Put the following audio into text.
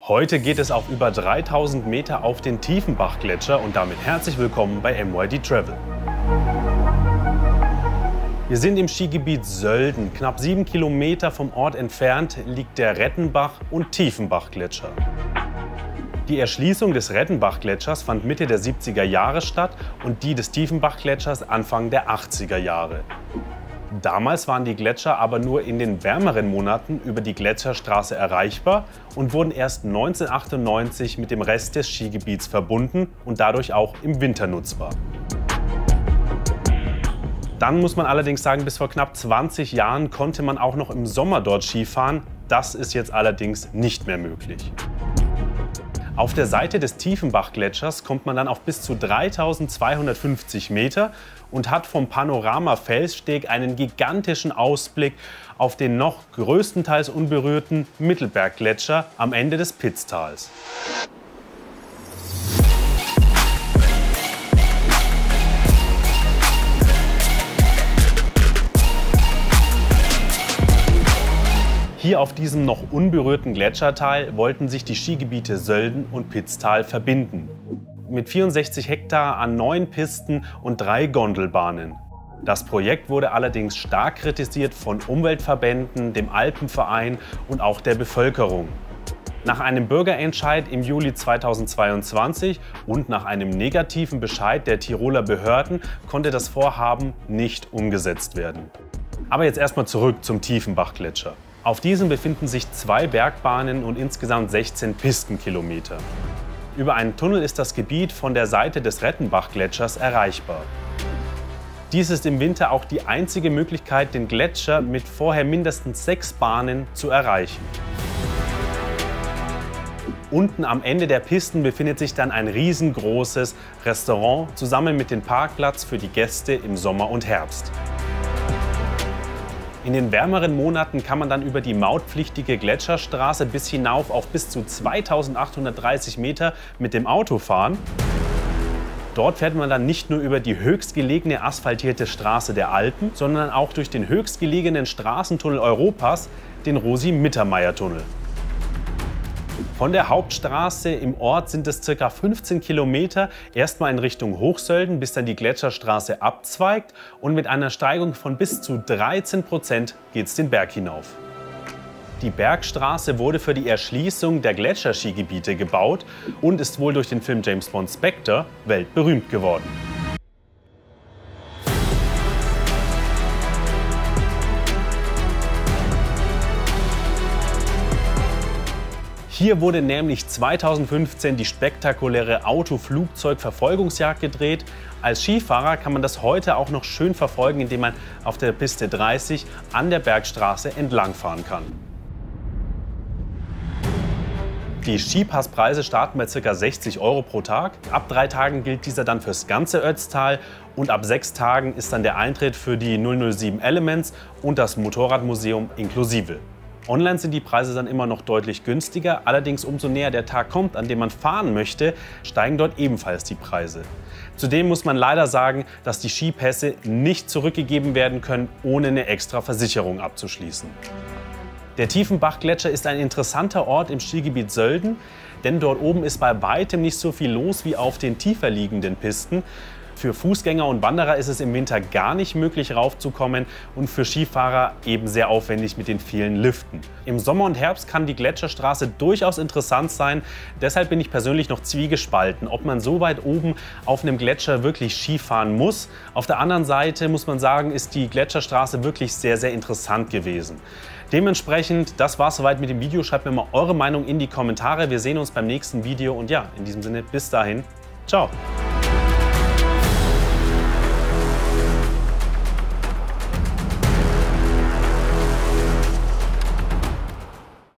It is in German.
Heute geht es auf über 3000 Meter auf den Tiefenbach-Gletscher und damit herzlich willkommen bei MYD Travel. Wir sind im Skigebiet Sölden. Knapp 7 Kilometer vom Ort entfernt liegt der Rettenbach- und Tiefenbach-Gletscher. Die Erschließung des Rettenbach-Gletschers fand Mitte der 70er Jahre statt und die des Tiefenbach-Gletschers Anfang der 80er Jahre. Damals waren die Gletscher aber nur in den wärmeren Monaten über die Gletscherstraße erreichbar und wurden erst 1998 mit dem Rest des Skigebiets verbunden und dadurch auch im Winter nutzbar. Dann muss man allerdings sagen, bis vor knapp 20 Jahren konnte man auch noch im Sommer dort Skifahren. Das ist jetzt allerdings nicht mehr möglich. Auf der Seite des Tiefenbach-Gletschers kommt man dann auf bis zu 3250 Meter und hat vom Panorama-Felssteg einen gigantischen Ausblick auf den noch größtenteils unberührten Mittelberggletscher am Ende des Pitztals. Hier auf diesem noch unberührten Gletscherteil wollten sich die Skigebiete Sölden und Pitztal verbinden. Mit 64 Hektar an 9 Pisten und 3 Gondelbahnen. Das Projekt wurde allerdings stark kritisiert von Umweltverbänden, dem Alpenverein und auch der Bevölkerung. Nach einem Bürgerentscheid im Juli 2022 und nach einem negativen Bescheid der Tiroler Behörden konnte das Vorhaben nicht umgesetzt werden. Aber jetzt erstmal zurück zum Tiefenbach-Gletscher. Auf diesem befinden sich 2 Bergbahnen und insgesamt 16 Pistenkilometer. Über einen Tunnel ist das Gebiet von der Seite des Rettenbach-Gletschers erreichbar. Dies ist im Winter auch die einzige Möglichkeit, den Gletscher mit vorher mindestens 6 Bahnen zu erreichen. Unten am Ende der Pisten befindet sich dann ein riesengroßes Restaurant zusammen mit dem Parkplatz für die Gäste im Sommer und Herbst. In den wärmeren Monaten kann man dann über die mautpflichtige Gletscherstraße bis hinauf auf bis zu 2830 Meter mit dem Auto fahren. Dort fährt man dann nicht nur über die höchstgelegene asphaltierte Straße der Alpen, sondern auch durch den höchstgelegenen Straßentunnel Europas, den Rosi-Mittermeier-Tunnel. Von der Hauptstraße im Ort sind es ca. 15 Kilometer, erstmal in Richtung Hochsölden, bis dann die Gletscherstraße abzweigt und mit einer Steigung von bis zu 13% geht es den Berg hinauf. Die Bergstraße wurde für die Erschließung der Gletscherskigebiete gebaut und ist wohl durch den Film James Bond Spectre weltberühmt geworden. Hier wurde nämlich 2015 die spektakuläre Auto-Flugzeug-Verfolgungsjagd gedreht. Als Skifahrer kann man das heute auch noch schön verfolgen, indem man auf der Piste 30 an der Bergstraße entlangfahren kann. Die Skipasspreise starten bei ca. 60 € pro Tag. Ab 3 Tagen gilt dieser dann fürs ganze Ötztal und ab 6 Tagen ist dann der Eintritt für die 007 Elements und das Motorradmuseum inklusive. Online sind die Preise dann immer noch deutlich günstiger, allerdings umso näher der Tag kommt, an dem man fahren möchte, steigen dort ebenfalls die Preise. Zudem muss man leider sagen, dass die Skipässe nicht zurückgegeben werden können, ohne eine extra Versicherung abzuschließen. Der Tiefenbach-Gletscher ist ein interessanter Ort im Skigebiet Sölden, denn dort oben ist bei weitem nicht so viel los wie auf den tiefer liegenden Pisten. Für Fußgänger und Wanderer ist es im Winter gar nicht möglich raufzukommen und für Skifahrer eben sehr aufwendig mit den vielen Liften. Im Sommer und Herbst kann die Gletscherstraße durchaus interessant sein. Deshalb bin ich persönlich noch zwiegespalten, ob man so weit oben auf einem Gletscher wirklich Skifahren muss. Auf der anderen Seite muss man sagen, ist die Gletscherstraße wirklich sehr, sehr interessant gewesen. Dementsprechend, das war es soweit mit dem Video. Schreibt mir mal eure Meinung in die Kommentare. Wir sehen uns beim nächsten Video und ja, in diesem Sinne, bis dahin, ciao!